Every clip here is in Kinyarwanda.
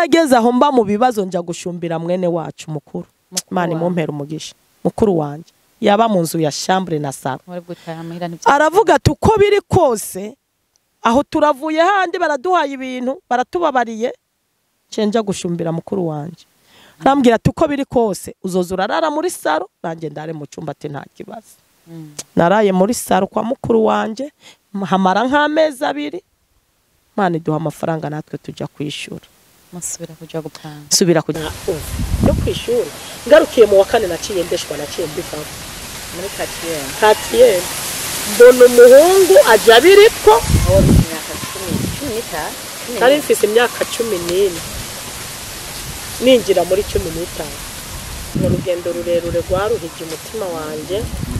narageze aho mba mu bibazo nja gushumbira mwene wacu mukuru Imana imumpera umugisha mukuru wanje yaba mu nzu ya chambre na salo aravuga ati uko biri kose aho turavuye handi baraduhaye ibintu baratubabariye cenja gushumbira mukuru wanje arambwira ati uko biri kose uzoza urarara muri salo nanjye ndare mu cyumba ati nta kibazo naraye muri salo kwa mukuru wanje hamara nk'amezi 2 Imana iduha amafaranga natwe tujya kwishura musubira kuja gupanga subira kujya yo kwishura ngarukiye mu wa 4 naciye ndeshwa naciye mbifa muri Katiyeni mbona umuhungu ajya biriko imyaka 10 kari mfise imyaka 14 ninjira muri 15 mu rugendo rurerure rwaruhije umutima wanje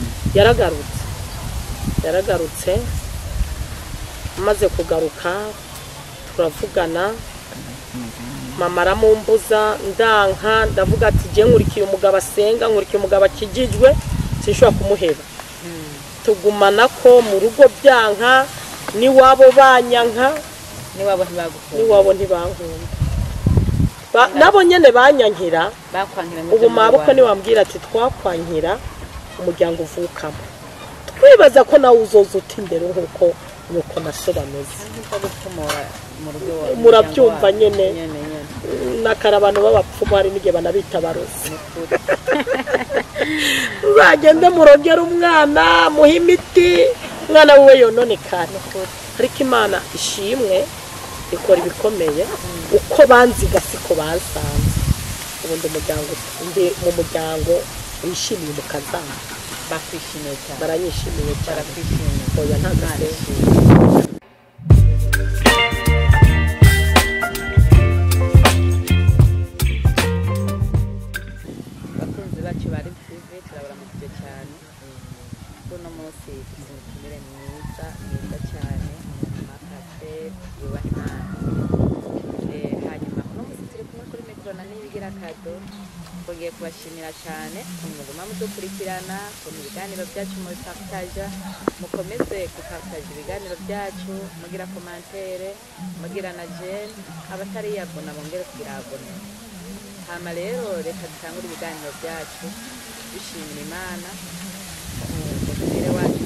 yaragarutse maze kugaruka turavugana mama aramumbuza ndanka ndavuga ati je nkurikiye umugabo asenga nkurikiye umugabo akijijwe sinshobora kumuheba tugumana ko mu rugo byanka ni wabo banyanka ni wabo ntibankunda nabo nyene banyankira ubu mabuko ni wambwira ati twakwankira umuryango uvukamo twibaza ko nawe uzoza utindero nkuko nuko nasobanuze murabyumva nyene nakarabano babapfumu hari nige banabita barozi bagende murogera umwana muhimiti mwana wiwe yononekana ariko Imana ishimwe ikora ibikomeye uko banziga siko bansanze ubundi mu muryango wishimiye mukazana bakwishimiye cyane baranyishimiye cyane barakwishimiye oya ntagase bakunzi bacu bari TV turabaramukije cyane kuno munsi tuzimukire mwiza cyane makate yubaha hanyuma kuno munsi turi kumwe kuri mikro na nibigira kado Tugiye kubashimira cyane kumuguma mudukurikirana ku biganiro byacu muri partage mukomeze gupartage ibiganiro byacu mugira commentaire mugira na j'aime abatari yabona bongere kugira abone hama rero reka dutangure ibiganiro byacu bishimira Imana umubire wacu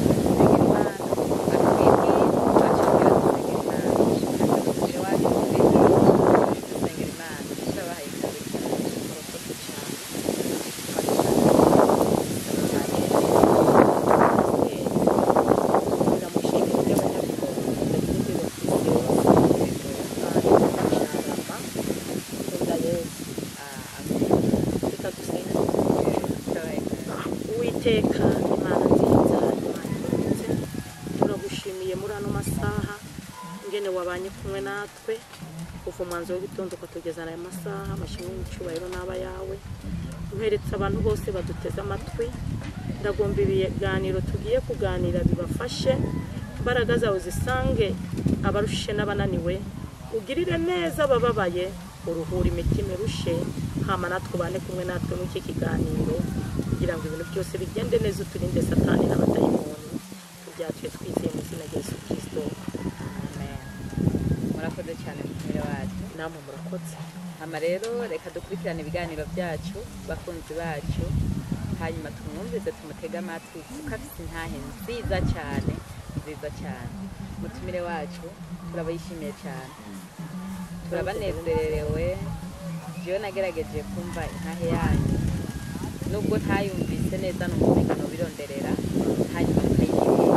Uwiteka Imana nziza turagushimiye muri ano masaha ngene wabanye kumwe natwe kuva umwanzo w'igitondo ukatugeza aya masaha amashimwe n'icyubahiro n'aba yawe uheretse abantu bose baduteze amatwi ndagomba ibiganiro tugiye kuganira bibafashe imbaraga zawe zisange abarushe n'abananiwe ugirire neza abababaye uruhura imitima irushe hama natwe bane kumwe natwe mu iki kiganiro kugira ngo ibintu byose bigende neza uturinde satani n'abadayimoni tubyatwe twizeye mu izina rya Yesu Kristo amen murakoze cyane mukere wacu namwe murakoze hama rero reka dukurikirane ibiganiro byacu bakunzi bacu hanyuma tumwumvize tumutega amatwi kuko afite intahe nziza cyane mutumire wacu turabayishimiye cyane turabanezererewe jewe nagerageje kumva intahe yanyu nubwo ntayumvise neza n'umutekano bironderera hanyuma mukayigirira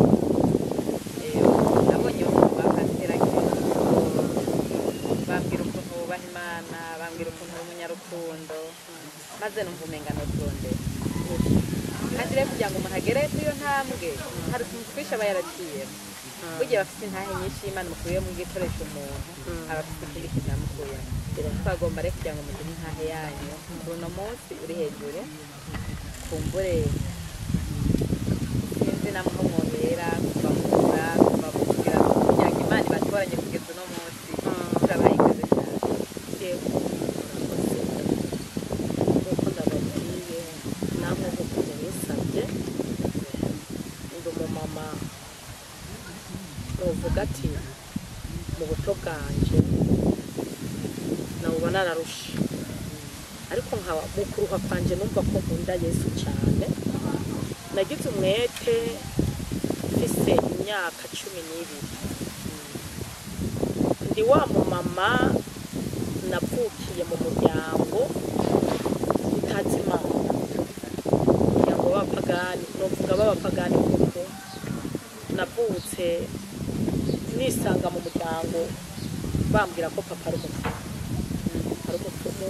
nabonye bakatera bambwira ukuntu bubaha Imana bambwira ukuntu umunyarukundo maze numva umengano turondera kandi rero kugira ngo umuntu agere kuri iyo ntambwe hari utuntu twinshi aba yaraciyemo burya bafite intahe nyinshi y'Imana mukuye mu gikoresho umuntu aba afite ikindi kintu yamukuyemo twagomba rero kugira ngo mugire intahe yanyu uno munsi uri hejuru kumbure sinzi namwe aho mwobera kuva kugira kugira ngo Imana ibatoranye kugeza uno munsi turabaha ikaze cyane nk'uko ndababwiye namwe nk'uko mubisabye ndi umumama nuvuga ati mu buto bwanje noba nararusha ariko nkaba mu kuruha kwanje numva ko nkunda Yesu cyane nagize umwete mfise imyaka 12 ndi wa mama navukiye mu muryango utazi Imana umuryango w'abapagani novuga b'abapagani kuko navutse nisanga mu muryango bambwira ko papa ari umupfumu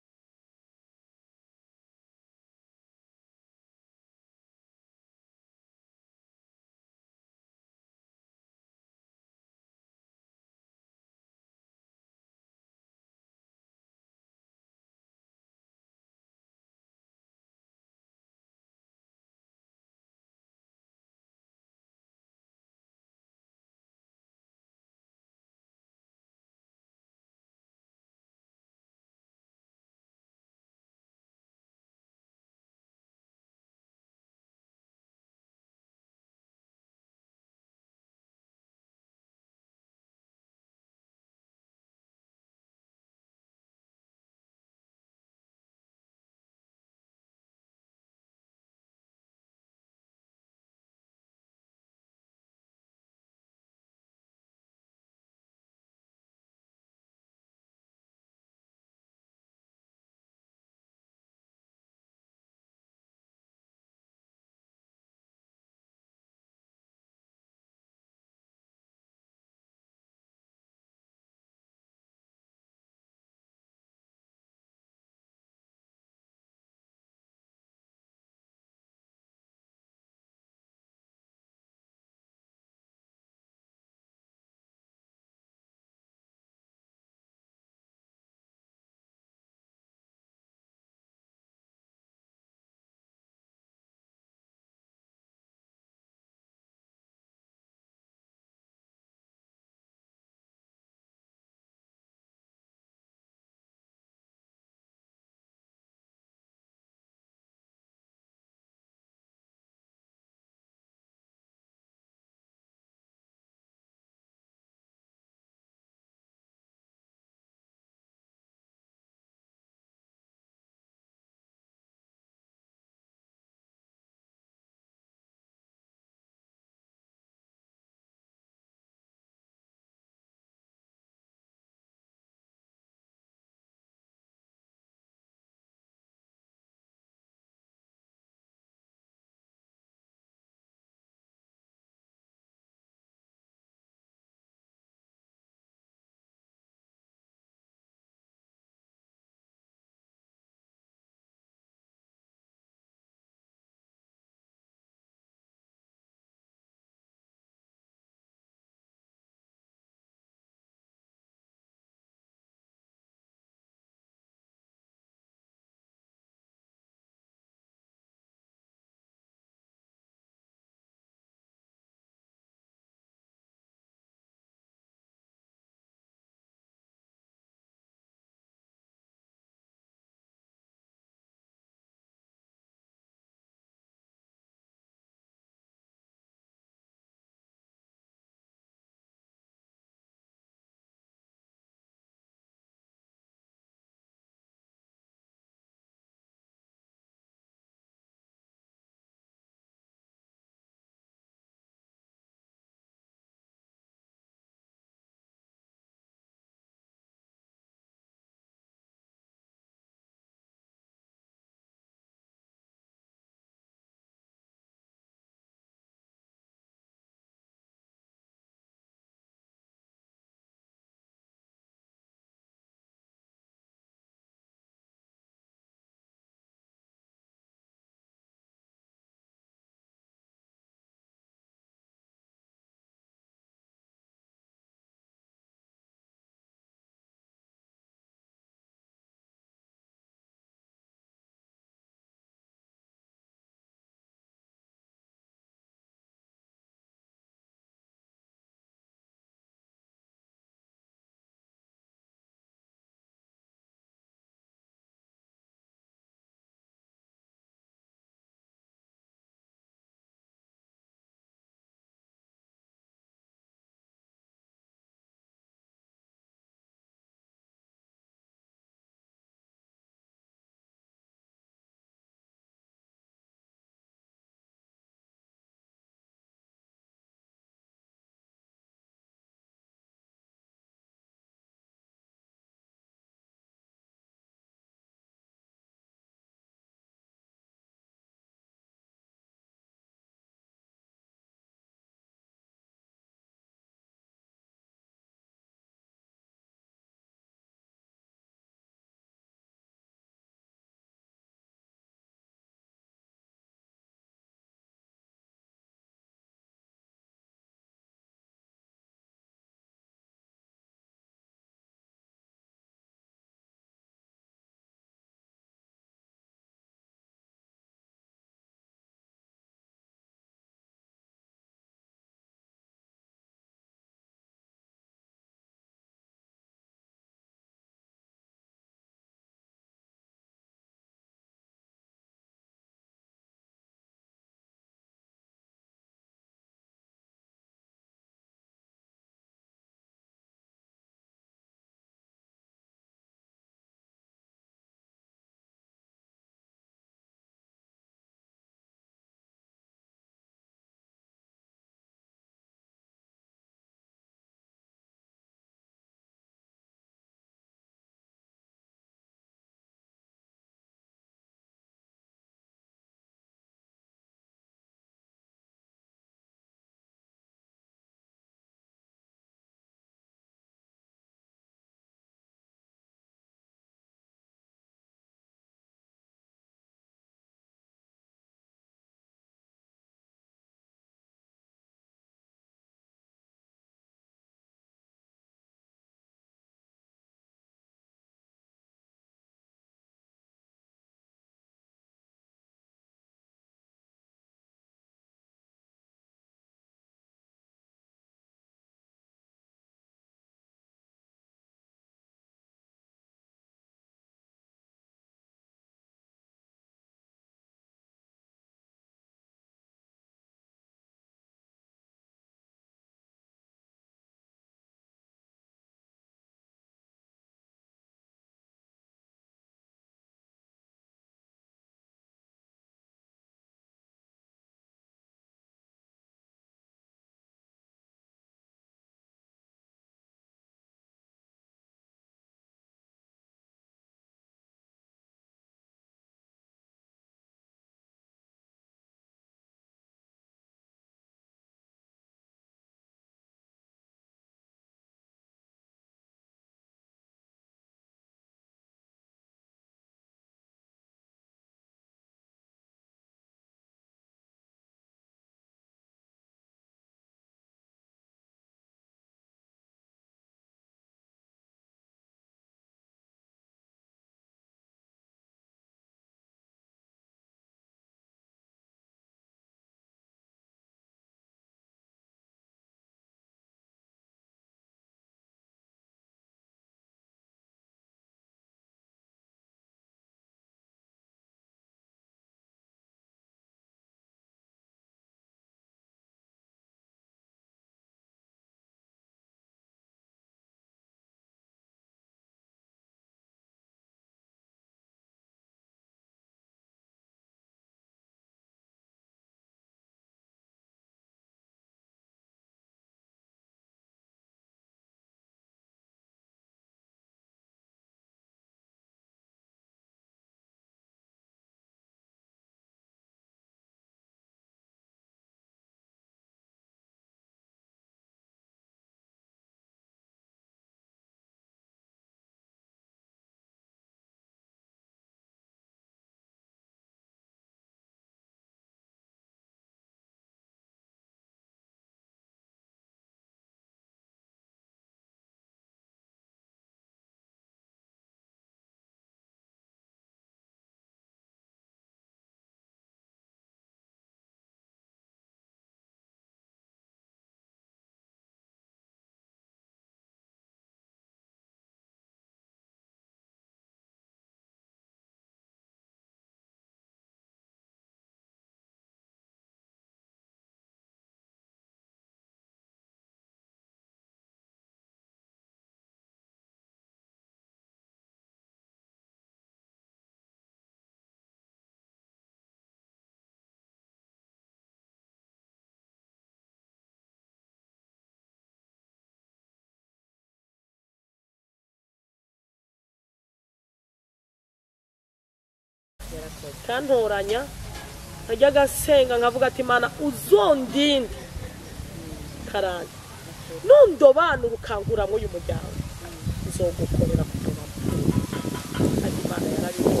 kantoranya nkajya gasenga nkavuga ati Imana uzondinde karande nundobanura ukanguramwo uyu muryango nzogukorera kuva ati Imana yarabibonye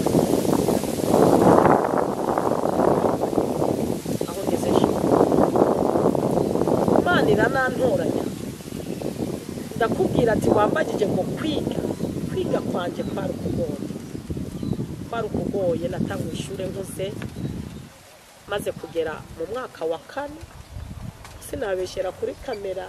aho ngeze Imana iranantoranya ndakubwira ati wambagije ngo kwiga kwanje kwari ukugoye natanga ishure nkuze maze kugera mu mwaka wa 4 sinabeshera kuri kamera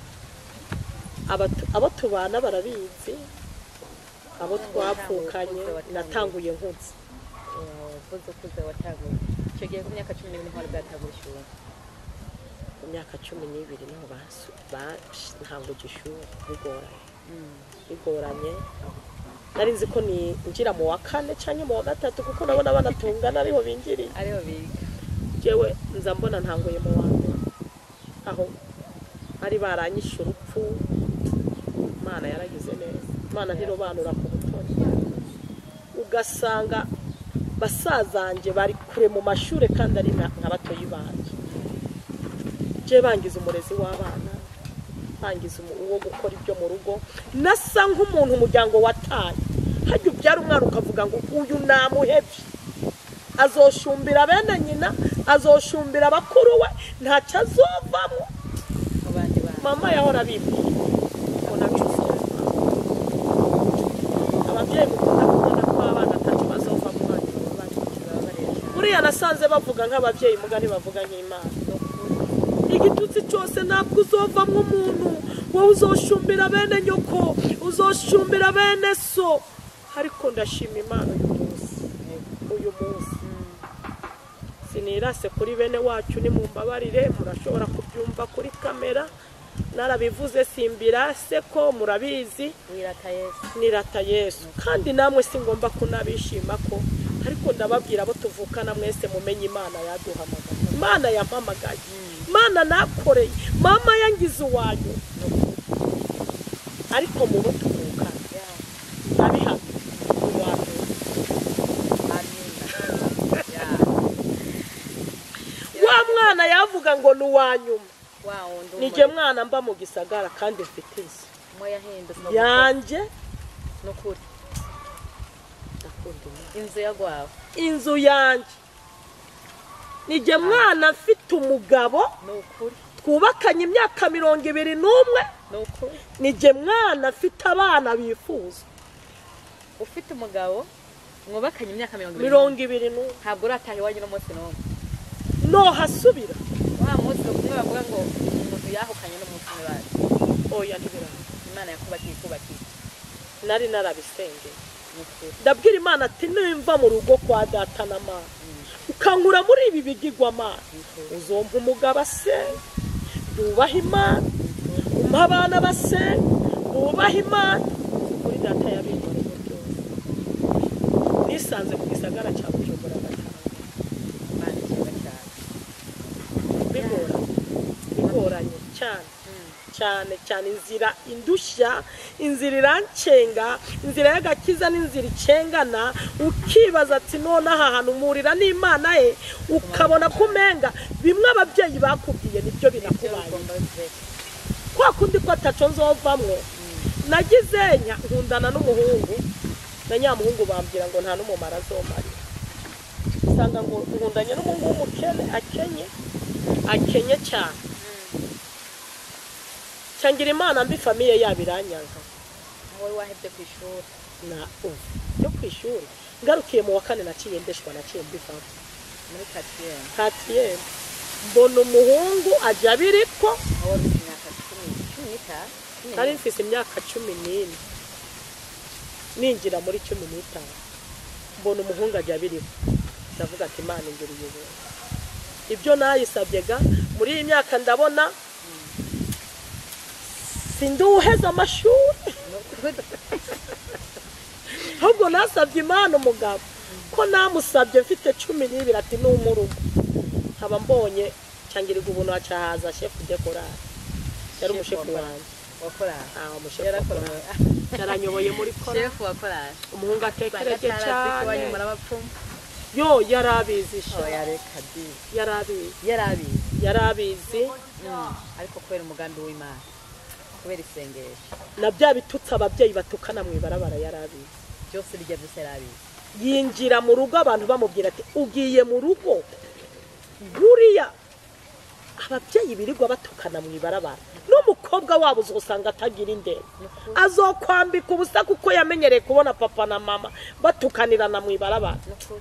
abo tubana barabizi abo twapfukanye natanguye nkuze kuze watanguye icyo gihe ku myaka 12 niho bwatanguye ishure ku myaka 12 niho ntango gishure bigoranye nari nzi ko ni njira mu wa 4 cyangwa mu wa 3 kuko nabona banatungana ariho binjiri ariho biga jewe nza mbona ntangoye mu wangu aho ari baranyisha urupfu Imana yaragize neza Imana ntirobanura ku butoni ugasanga basazanje bari kure mu mashure kandi ari nk'abatoyi banje je bangiza umurezi w'abana bangiza uwo gukora ibyo mu rugo nasa nk'umuntu umuryango wataye hajya ubyara umwana ukavuga ngo uyu namuhevye azoshumbira bene nyina azoshumbira bakuru we ntacyo azovamo mama yahora bibwira ko nacuze ababyeyi mukunda kubona ko abana atatu bazovamo buriya nasanze bavuga nk'ababyeyi mugani bavuga nk'Imana igitutsi cyose ntabwo uzovamo umuntu wowe uzoshumbira bene nyoko uzoshumbira bene so ariko ndashima Imana uyu munsi sinirase kuri bene wacu ni mumbabarire murashobora kubyumva kuri kamera narabivuze simbirase ko murabizi nirata Yesu kandi namwe singomba kunabishima ko ariko ndababwira abo tuvukana mwese mumenye Imana yaduhamagaye Imana yampamagaye Imana nakoreye mama yangize uwanyu ariko mu butuvukana nabiha wa mwana yavuga ngo ni uwanyuma nije mwana mba mu gisagara kandi mfite inzu yanje nukuri inzu yagwawe inzu yanje nije mwana mfite umugabo nukuri twubakanye imyaka 21 nukuri nije mwana mfite abana bifuza ufite umugabo mwubakanye imyaka 21 ntabwo urataha iwanyu n'umunsi n'umwe no hasubira wa munsi kumwe bavuga ngo umuntu yahukanye n'umunsi n'abandi oya ntibira Imana yakubakiye nari narabisengeye ndabwira Imana ati nimva mu rugo kwa data na mama ukankura muri ibi bigigwa Imana uzompa umugabo asenga yubaha Imana umpa abana basenga bubaha Imana kuri data yabikoreye byose nisanze mu gisagara cya Bujumbura bigoranye cyane inzira indushya inzira irancenga inzira y'agakiza n'inzira icengana ukibaza ati none aha hantu murira n'Imana ye ukabona kumenga bimwe ababyeyi bakubwiye nibyo binakubaye kwa kundi ko ataco nzovamwo nagize nkundana n'umuhungu na nyamuhungu bambwira ngo nta n'umumara azomari usanga ngo nkundanye n'umuhungu w'umukene akenye cyane changira Imana mbi famille yabiranyanka wowe wahebye ku ishuri na yo ku ishuri ngarukiye mu wa 4 naciye ndeshwa naciye mbivamo muri 4 mbona umuhungu ajya biriko aho imyaka 10 nari mfise imyaka 14 ninjira muri 15 mbona umuhungu ajya biriko ndavuga ati Imana ingiriye ibyo nayisabyega muri iyi myaka ndabona sinduheza amashuri ahubwo nasabye Imana umugabo ko namusabye mfite 12 ati n'umurugo nkaba mbonye cyangirirwa ubuntu acahaza chef de chorale yari umushefu wanjye wakorana umushefu yaranyoboye muri chorale chef wakorana umuhungu atekereje cyane murabapfumu yo yarabizisha yareka di yarabizi ariko kubera umugambi w'Imana kubera isengesho na bya bitutsi ababyeyi batukana mu ibarabara yarabizi byose bijya byose yarabizi yinjira mu rugo abantu bamubwira ati ugiye mu rugo buriya ababyeyi birirwa batukana mu ibarabara n'umukobwa wabo uzosanga atagira indero azokwambika ubusa kuko yamenyereye kubona papa na mama batukanirana mu ibarabara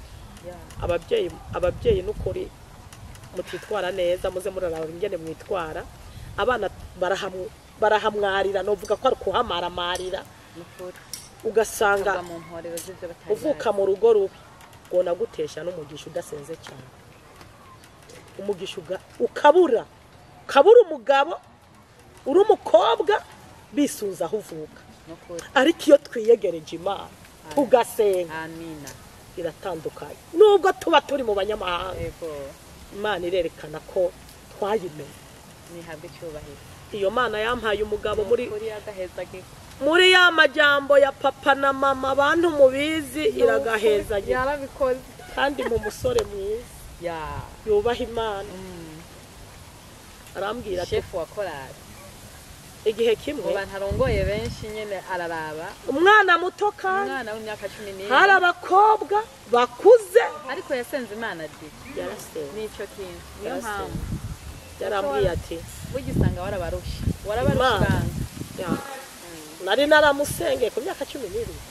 ababyeyi n'ukuri mutitwara neza muze muraraba ingene mwitwara abana barahamwarira novuga ko ari kuhamaramarira ugasanga uvuka mu rugo rubi gona gutesha n'umugisha udasenze cyane umugisha ukabura umugabo uri umukobwa bisuza aho uvuka ariko iyo twiyegereje Imana tugasenga amina iratandukanye nubwo tuba turi mu banyamahanga Imana irerekana ko twayimenye nihabwe cyubahiro iyo Mana yampaye umugabo muri ya majambo ya papa na mama abantu mubizi iragaheza yarabikoze kandi mu musore mwiza yubaha Imana arambwira chef wa korali igihe kimwe abantu arongoye benshi nyene araraba umwana muto kandi umwana w'imyaka 11 hari abakobwa bakuze ariko yasenze Imana ati yarasenze nico kintu niyo mpamvu yarambwiye ati bugisanga warabarushanga nari naramusengeye ku myaka 12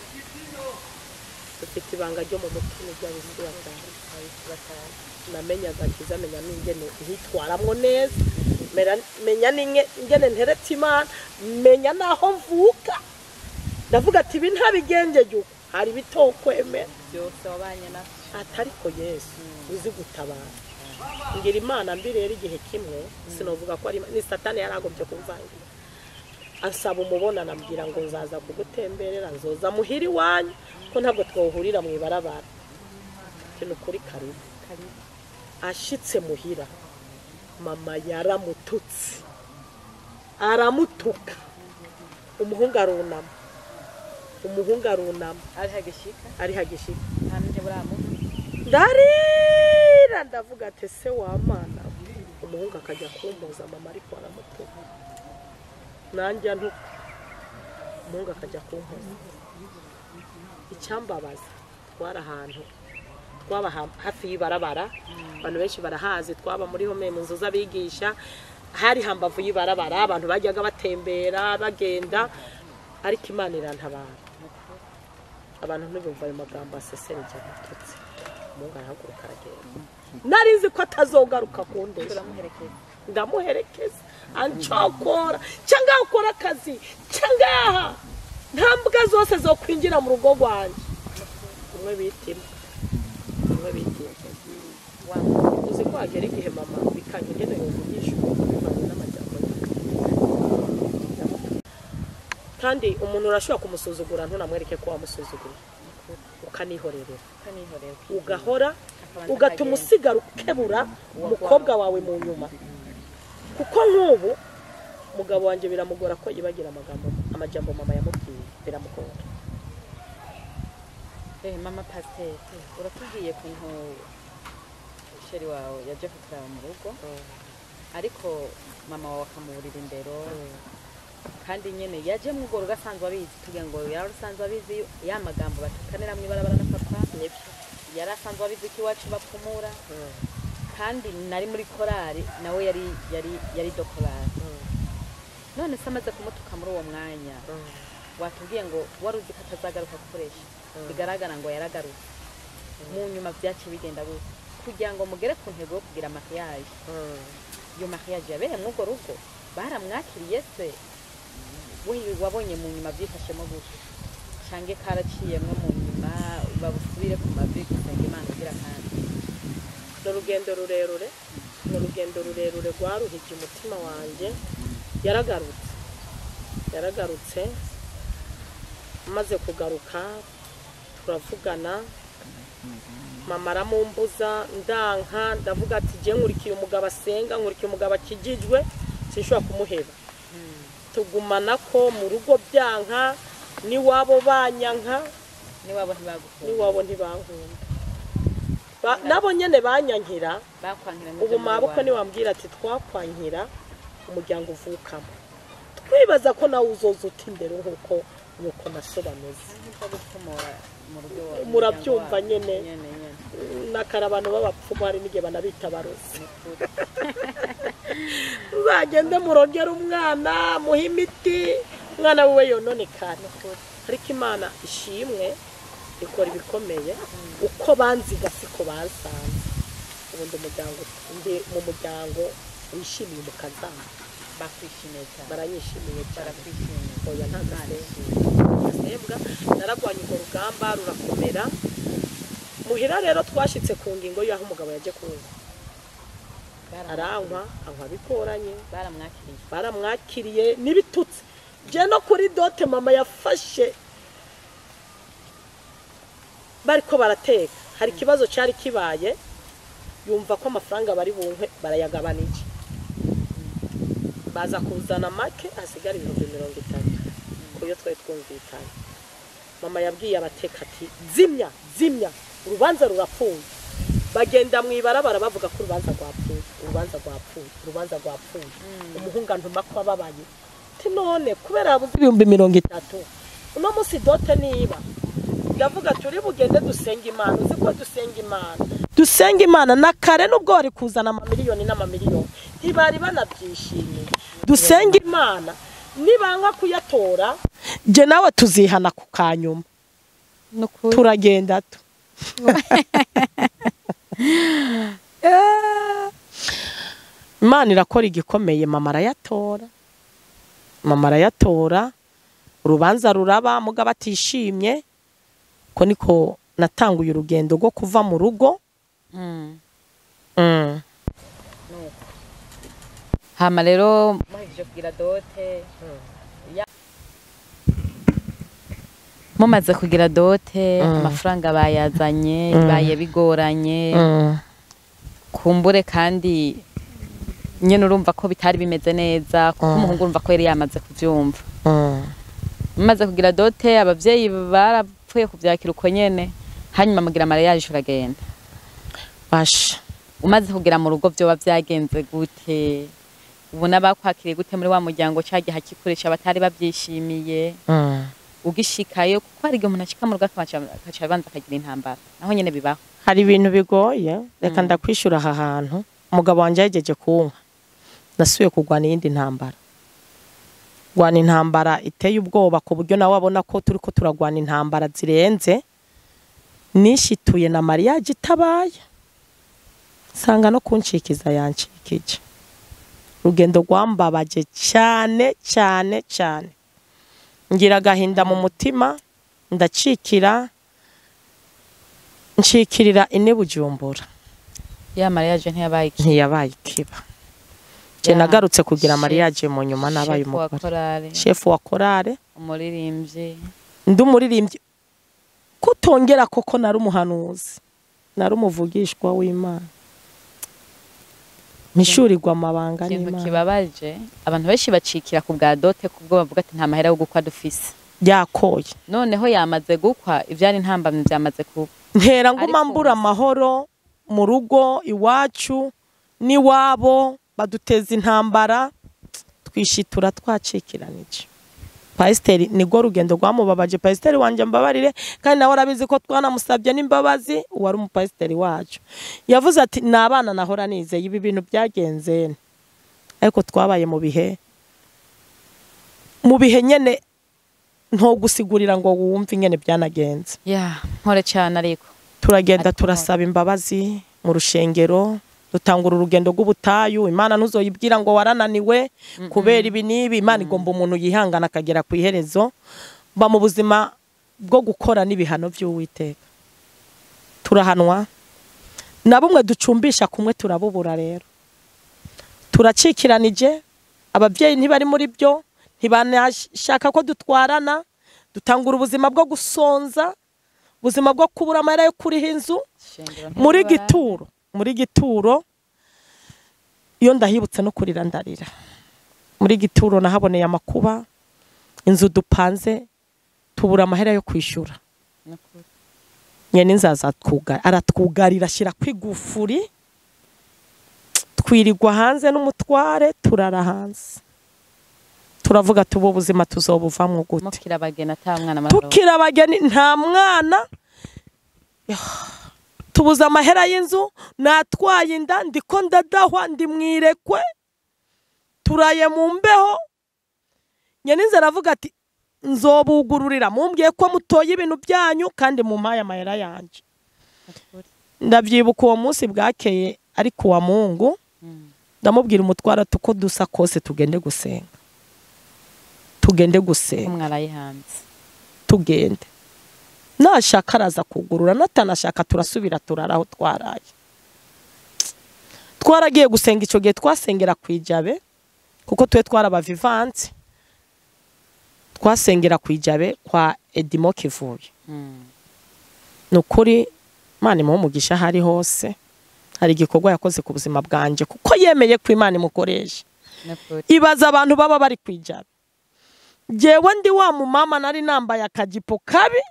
dufite ibanga ryo mu mutima ry'abisi batanu namenyaga kizamenya n'ingene hitwaramwo neza menya n'ingene nteretse Imana menya naho mvuka ndavuga ati ibi ntabigenjeje uko hari bitokwemera byose wabanye na atariko Yesu uzi gutabara ngira Imana mbirera igihe kimwe sinovuga ko ari ni Satani yaragobye kumvangira ansaba umubonana ambwira ngo nzaza kugutemberera nzoza muhiri wanyu ko ntabwo twohurira mu ibarabara kintu kuri karibu ashitse muhira mama yaramututse aramutuka umuhungu arunama ari hagishika ndarira ndavuga ati se wa Mana umuhungu akajya kumpoza mama ariko aramutuka nanjye ntuka umuhungu akajya kumpoza icyambabaza twarahantu twaba hafi y'ibarabara abantu benshi barahazi twaba muri home mu nzu z'abigisha hari hambavu y'ibarabara abantu bajyaga batembera bagenda ariko Imana irantabara abantu ntibumva ayo magambo asesereje agatutse umungu arahaguruka aragenda narizi ko atazogaruka kundesha ndamuherekeza ancokora cyangwa ukora akazi cyangwa nta mbwa zose zo kwinjira mu rugo rwanjye umwe bitima uzi ko hagera igihe mama bikangegene yovugisha ubuvanye n'amajyambo kandi umuntu urashobora kumusuzugura ntunamwereke ko wamusuzugura ukanihorerera ugahora ugatuma usigara ukebura umukobwa wawe mu nyuma kuko nk'ubu umugabo wanjye biramugora ko yibagira amajambo mama yamubwiye biramugora mama pasteur uratubwiye kuntu sheri wawe yaje kukuraba mu rugo ariko mama wawe akamuburira indero kandi nyene yaje mu rugo rugasanzwe abizi tugira ngo yarasanzwe abizi ya magambo batukanira mu ibarabara na papa yarasanzwe abizi ko iwacu bapfumura kandi nari muri korali nawe yari dokorali none se amaze kumutuka muri uwo mwanya watubwiye ngo wari uzi ko atazagaruka gukoresha bigaragara ngo yaragarutse mu nyuma byaci bigenda gute kugira ngo mugere ku ntego yo kugira mariage iyo mariage yabereye mu rugo rugo baramwakiriye se wabonye mu nyuma byifashemo gute cyangwa karaciyemo mu nyuma babusubire ku mavi gusenga Imana igira kandi urugendo rurerure rwaruhije umutima wanjye yaragarutse maze kugaruka turavugana mama aramumbuza ndanka ndavuga ati je nkurikiye umugabo asenga nkurikiye umugabo akijijwe sinshobora kumuheba tugumana ko mu rugo byanka niwabo banyanka niwabo ntibankunda nabo nyene banyankira bakwankira ubu maboko ni wambwira ati twakwankira umuryango uvukamo twibaza ko nawe uzoza uti imbere nkuko nuko nasobanuze murabyumva nyene nakarabano babapfumu hari nige banabita barozi uzagende murongera umwana muhimiti umwana wiwe yononekana ariko Imana ishimwe ikora ibikomeye uko banziga siko bansanze ubundi umuryango ndi mu muryango wishimiye umukazana bakwishimiye cyane baranyishimiye cyane kwishimiye oya ntabwo naragwanye urwo rugamba rurakomera muhira rero twashitse ku ngingo y'aho umugabo yaje kuza arankwa ankwa bikoranye baramwakiriye n'ibitutsi je no kuri dote mama yafashe bariko barateka hari kibazo cyari kibaye yumva ko amafaranga bari bunkwe barayagabanije baza kuzana make hasigara 50 kuyo twaye twumvikanye mama yabwiye abateka ati zimya urubanza rurapfuye bagenda mwibarabara bavuga ko urubanza rwapfuye umuhunga ntuma ko ababaye ati none kubera abuze 30 uno musi dote niba ndavuga turi bugende dusenga Imana uziko dusenga Imana na kare nubwo bari kuzana amamiliyoni n'amamiliyoni ntibari banabyishimiye dusenga Imana nibanga kuyatora je nawe tuzihana ku kanyuma turagenda tu Imana irakora igikomeye mama arayatora urubanza ruraba mugabo atishimye ko niko natanguye urugendo rwo kuva mu rugo hama rero muhejeje kugira dote mumaze kugira dote amafaranga bayazanye baye bigoranye kumbure kandi nyene urumva ko bitari bimeze neza kuko umuhungu urumva ko yari yamaze kuvyumva mumaze kugira dote abavyeyi barapfuye kuvyakira uko nyene hanyuma mugira mariage uragenda basha umaze kugira mu rugo byo bavyagenze gute ubona bakwakiriye gute muri wa muryango cyagiye hakikoresha abatari babyishimiye ugishikayo kuko hari umuntu ashika mu rugo akaca banza akagira intambara naho nyene bibaho hari ibintu bigoye reka ndakwishura aha hantu umugabo wanje yagejeje kunka nasuye kugwana yindi ntambara gwana intambara iteye ubwoba ku buryo nawe abona ko turi ko turagwana intambara zirenze nishituye na mariage itabaye sanga no kunshikiza yancikije rugendo rwambabaje cyane ngira agahinda mu mutima nshikirira ine Bujumbura ya mariage ntiyabaye ikiba je nagarutse kugira mariage mu nyuma nabaye umugore chef wa korale umuririmbyi ndumuririmbyi kutongera koko nari umuhanuzi nari umuvugishwa w'Imana mishurirwa amabanga n'Imana kibabaje abantu benshi bacikira ku bwa dote kubwo bavuga ati nta mahera yo gukwa dufise byakoye noneho yamaze gukwa ivyari ntambamye byamaze kuba ntera nguma mbura amahoro mu rugo iwacu ni wabo baduteza intambara twishitura twacikiranije Pasiteri nigo rugendo rwamubabaje pasiteri wanje mbabarire kandi nawe arabizi ko twanamusabye n'imbabazi uwari umupasiteri wacu yavuze ati nabana nahora nizeye ibi bintu byagenze ariko twabaye mu bihe nyene nto gusigurira ngo wumve nyene byanagenze nkore cyane ariko turagenda turasaba imbabazi mu rushengero dutangura urugendo rw'ubutayu Imana ntuzoyibwira ngo warananiwe kubera ibi nibi Imana igomba umuntu yihangana akagera ku iherezo ba mu buzima bwo gukora n'ibihano by'Uwiteka turahanwa na bumwe ducumbisha kumwe turabubura rero turacikiranije abavyeyi ntibari muri byo ntibanashaka ko dutwarana dutangura ubuzima bwo gusonza ubuzima bwo kubura amahera yo kuriha inzu muri gituro iyo ndahibutse no kurira ndarira muri gituro nahaboneye amakuba inzu dupanze tubura amahera yo kwishura nyene nzaza aratwugarira ashyira kwigufuri twirirwa hanze n'umutware turara hanze turavuga tubo ubuzima tuzobuvamwo gute mukirabagena nta mwana maro tukirabageni nta mwana tubuza amahera y'inzu natwaye inda ndiko ndadahwa ndi mwirekwe turaye mu mbeho nyeninze aravuga ati nzobugururira mumbwiye ko mutoye ibintu byanyu kandi mumpaye amahera yanje ndabyibuka uwo munsi bwakeye ariko wa Mungu ndamubwira umutwara tuko dusa kose tugende gusenga umwaraye hanze tugende nashaka araza kugurura natanashaka turasubira turaraho twaraye twaragiye gusenga icyo gihe twasengera kwijabe kuko twe twarabavivanse twasengera kwijabe kwa Edimo Kivuye nukuri Imana mu mugisha hari hose hari igikorwa yakoze ku buzima bwanje kuko yemeye ko Imana imukoresha ibaza abantu baba bari kwijabe jewe ndi wa mumama nari nambaye akajipo kabi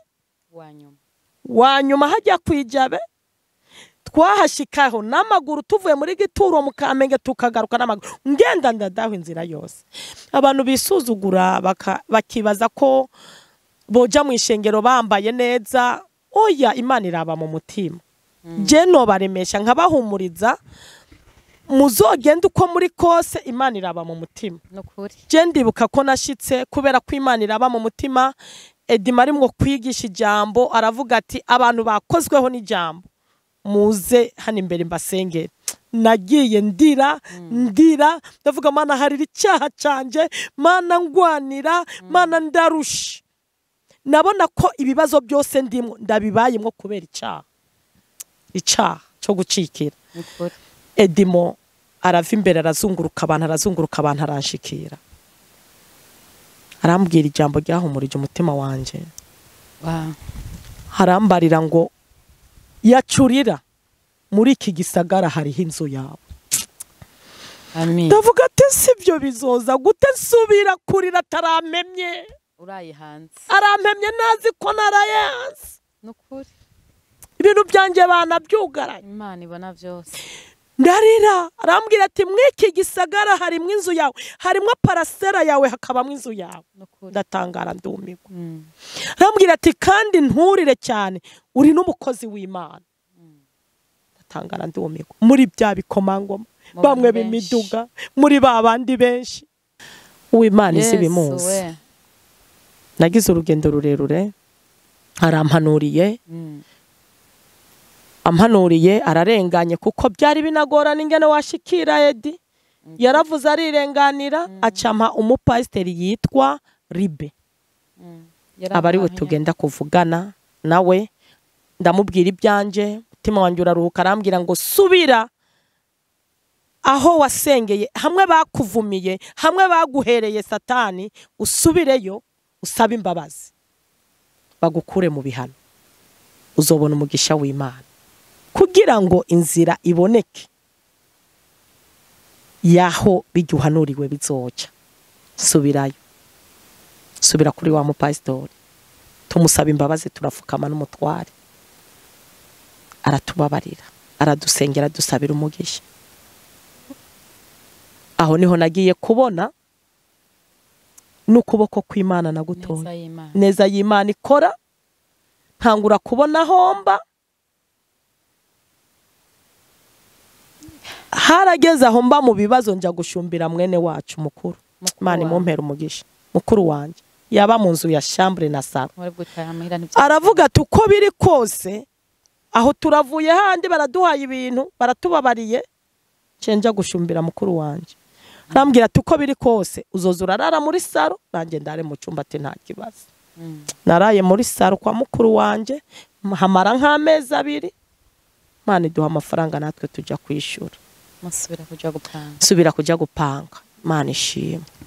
wanyuma hajya kwijabe twahashikaho n'amaguru tuvuye muri Gituro mu Kamenge tukagaruka n'amaguru ngenda ndadaho inzira yose abantu bisuzugura bakibaza ko boja mu ishengero bambaye neza oya Imana iraba mu mutima je no baremesha nkabahumuriza muzogenda uko muri kose Imana iraba mu mutima nukuri je ndibuka ko nashitse kubera ko Imana iraba mu mutima Edima arimwo kwigisha ijambo aravuga ati abantu bakozweho n'ijambo muze hano imbere mbasengere nagiye ndira ndavuga Mana harira icyaha canje Mana ngwanira Mana ndarusha nabona ko ibibazo byose ndimo ndabibayemo kubera icyaha cyo gucikira Edimo arava imbere arazunguruka abantu aranshikira arambwira ijambo ryahumurije umutima wanje harambarira ngo yacurira muri iki gisagara hariho inzu yawe ndavuga ati sibyo bizoza gute nsubira kurira taramemye uraye hanze arampemye nazi ko naraye hanze nukuri ibintu byanje bana byugaranye Imana ibona byose ndarira arambwira ati mwiki gisagara harimwe inzu yawe harimwe parasera yawe hakabamwe inzu yawe ndatangara ndumirwa arambwira ati kandi nturire cyane uri n'umukozi w'Imana ndatangara ndumirwa muri bya bikomangoma bamwe bimiduga muri babandi benshi uw'Imana izibimuzi nagize urugendo rurerure arampanuriye ampanuriye ararenganye kuko byari binagorana ingene washikira Edi yaravuze arirenganira acampa umupasiteri yitwa Ribe abari we tugenda kuvugana nawe ndamubwira ibyanje mutima wanjye uraruhuka arambwira ngo subira aho wasengeye hamwe bakuvumiye hamwe baguhereye Satani usubireyo usaba imbabazi bagukure mu bihano uzobona umugisha w'Imana kugira ngo inzira iboneke yaho bijuhanuriwe bizoca subirayo subira kuri wa mupastori tumusaba imbabazi turafukama n'umutware aratubabarira aradusengera dusabira umugisha aho niho nagiye kubona n'ukuboko kw'Imana nagutoye neza y'Imana ikora ntangura kubona homba harageze aho mba mu bibazo njya gushumbira mwene wacu mukuru Imana imumpera umugisha mukuru wanje yaba mu nzu ya chambre na salo aravuga ati uko biri kose aho turavuye handi baraduhaye ibintu baratubabariye cenja gushumbira mukuru wanje arambwira ati uko biri kose uzoza urarara muri salo nanjye ndare mu cyumba ati nta kibazo naraye muri salo kwa mukuru wanje hamara nk'amezi 2 Imana iduha amafaranga natwe tujya kwishura subira kujya gupanga Imana ishimwe